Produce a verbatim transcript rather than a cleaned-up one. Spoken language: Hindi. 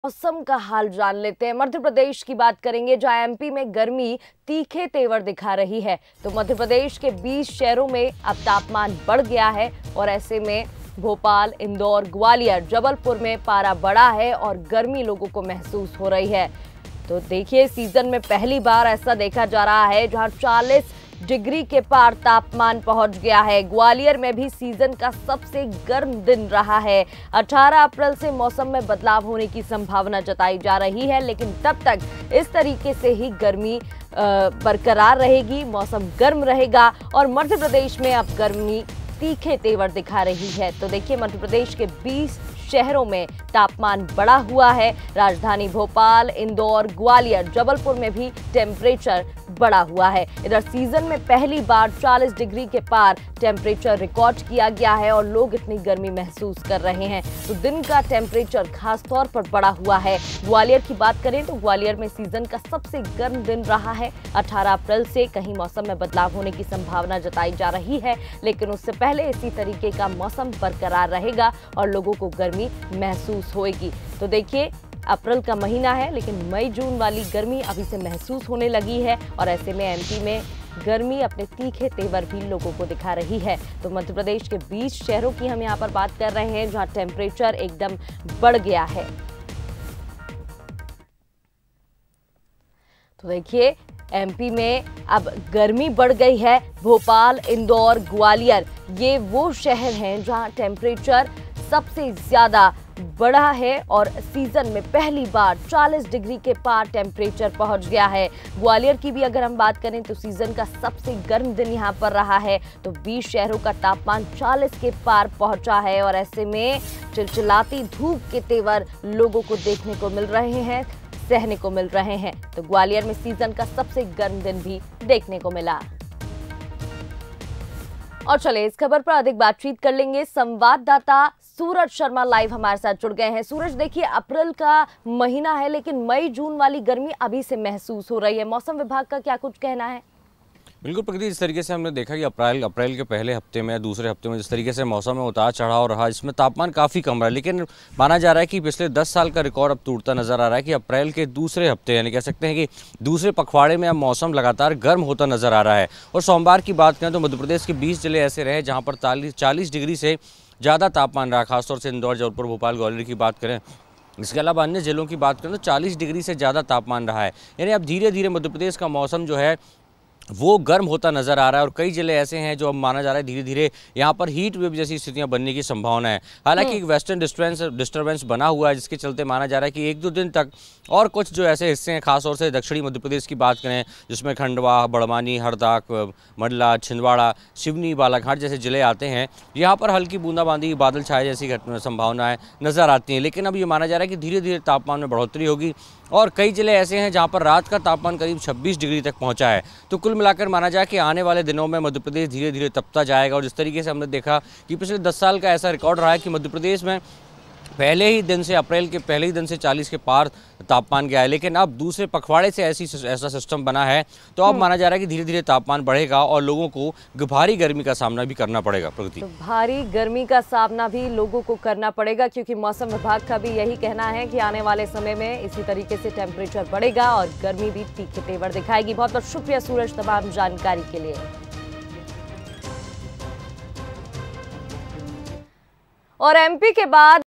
मौसम का हाल जान लेते हैं। मध्य प्रदेश की बात करेंगे जहां एमपी में गर्मी तीखे तेवर दिखा रही है। तो मध्य प्रदेश के बीस शहरों में अब तापमान बढ़ गया है और ऐसे में भोपाल, इंदौर, ग्वालियर, जबलपुर में पारा बढ़ा है और गर्मी लोगों को महसूस हो रही है। तो देखिए, सीजन में पहली बार ऐसा देखा जा रहा है जहां चालीस डिग्री के पार तापमान पहुंच गया है। ग्वालियर में भी सीजन का सबसे गर्म दिन रहा है। अठारह अप्रैल से मौसम में बदलाव होने की संभावना जताई जा रही है, लेकिन तब तक इस तरीके से ही गर्मी बरकरार रहेगी, मौसम गर्म रहेगा और मध्य प्रदेश में अब गर्मी तीखे तेवर दिखा रही है। तो देखिए, मध्य प्रदेश के बीस शहरों में तापमान बढ़ा हुआ है। राजधानी भोपाल, इंदौर, ग्वालियर, जबलपुर में भी टेम्परेचर बढ़ा हुआ है। इधर सीजन में पहली बार चालीस डिग्री के पार टेम्परेचर रिकॉर्ड किया गया है और लोग इतनी गर्मी महसूस कर रहे हैं। तो दिन का टेम्परेचर खास तौर पर बढ़ा हुआ है। ग्वालियर की बात करें तो ग्वालियर में सीजन का सबसे गर्म दिन रहा है। अठारह अप्रैल से कहीं मौसम में बदलाव होने की संभावना जताई जा रही है, लेकिन उससे पहले इसी तरीके का मौसम बरकरार रहेगा और लोगों को गर्मी महसूस होगी। तो देखिए, अप्रैल का महीना है, लेकिन मई जून वाली गर्मी अभी से महसूस होने लगी है और ऐसे में एमपी में गर्मी अपने तीखे तेवर भी लोगों को दिखा रही है। तो मध्य प्रदेश के बीस शहरों की हम यहाँ पर बात कर रहे हैं जहां टेम्परेचर एकदम बढ़ गया है। तो देखिए, एमपी में अब गर्मी बढ़ गई है। भोपाल, इंदौर, ग्वालियर ये वो शहर हैं जहां टेम्परेचर सबसे ज्यादा बढ़ा है और सीजन में पहली बार चालीस डिग्री के पार टेम्परेचर पहुंच गया है। ग्वालियर की भी अगर हम बात करें तो सीजन का सबसे गर्म दिन यहां पर रहा है। तो बीस शहरों का तापमान चालीस के पार पहुंचा है और ऐसे में चिलचिलाती धूप के तेवर लोगों को देखने को मिल रहे हैं, सहने को मिल रहे हैं। तो ग्वालियर में सीजन का सबसे गर्म दिन भी देखने को मिला। और चले इस खबर पर अधिक बातचीत कर लेंगे। संवाददाता सूरज शर्मा लाइव हमारे साथ जुड़ गए हैं। सूरज, देखिए, अप्रैल का महीना है, लेकिन मई जून वाली गर्मी अभी से महसूस हो रही है। मौसम विभाग का क्या कुछ कहना है? बिल्कुल प्रकृति, इस तरीके से हमने देखा कि अप्रैल अप्रैल के पहले हफ्ते में, दूसरे हफ्ते में जिस तरीके से मौसम में उतार चढ़ाव रहा, इसमें तापमान काफ़ी कम रहा, लेकिन माना जा रहा है कि पिछले दस साल का रिकॉर्ड अब टूटता नजर आ रहा है कि अप्रैल के दूसरे हफ्ते, यानी कह सकते हैं कि दूसरे पखवाड़े में अब मौसम लगातार गर्म होता नजर आ रहा है। और सोमवार की बात करें तो मध्य प्रदेश के बीस जिले ऐसे रहे जहाँ पर चालीस डिग्री से ज़्यादा तापमान रहा। खासतौर से इंदौर, जबलपुर, भोपाल, ग्वालियर की बात करें, इसके अलावा अन्य जिलों की बात करें तो चालीस डिग्री से ज़्यादा तापमान रहा है। यानी अब धीरे धीरे मध्य प्रदेश का मौसम जो है वो गर्म होता नजर आ रहा है और कई जिले ऐसे हैं जो अब माना जा रहा है धीरे धीरे यहाँ पर हीट वेव जैसी स्थितियां बनने की संभावना है। हालांकि एक वेस्टर्न डिस्टर्बेंस डिस्टर्बेंस बना हुआ है, जिसके चलते माना जा रहा है कि एक दो दिन तक और कुछ जो ऐसे हिस्से हैं, खासतौर से दक्षिणी मध्य प्रदेश की बात करें जिसमें खंडवा, बड़वानी, हरदा, मंडला, छिंदवाड़ा, सिवनी, बालाघाट जैसे जिले आते हैं, यहाँ पर हल्की बूंदाबांदी, बादल छाए जैसी संभावनाएं नजर आती हैं। लेकिन अब ये माना जा रहा है कि धीरे धीरे तापमान में बढ़ोतरी होगी और कई जिले ऐसे हैं जहाँ पर रात का तापमान करीब छब्बीस डिग्री तक पहुँचा है। तो कुल मिलाकर माना जाए कि आने वाले दिनों में मध्य प्रदेश धीरे धीरे तपता जाएगा। और जिस तरीके से हमने देखा कि पिछले दस साल का ऐसा रिकॉर्ड रहा है कि मध्य प्रदेश में पहले ही दिन से, अप्रैल के पहले ही दिन से चालीस के पार तापमान गया है, लेकिन अब दूसरे पखवाड़े से ऐसी ऐसा सिस्टम बना है तो अब माना जा रहा है कि धीरे धीरे तापमान बढ़ेगा और लोगों को भारी गर्मी का सामना भी करना पड़ेगा। प्रगति, तो भारी गर्मी का सामना भी लोगों को करना पड़ेगा, क्योंकि मौसम विभाग का भी यही कहना है कि आने वाले समय में इसी तरीके से टेम्परेचर बढ़ेगा और गर्मी भी तीखे तेवर दिखाएगी। बहुत बहुत शुक्रिया सूरज तमाम जानकारी के लिए। और एमपी के बाद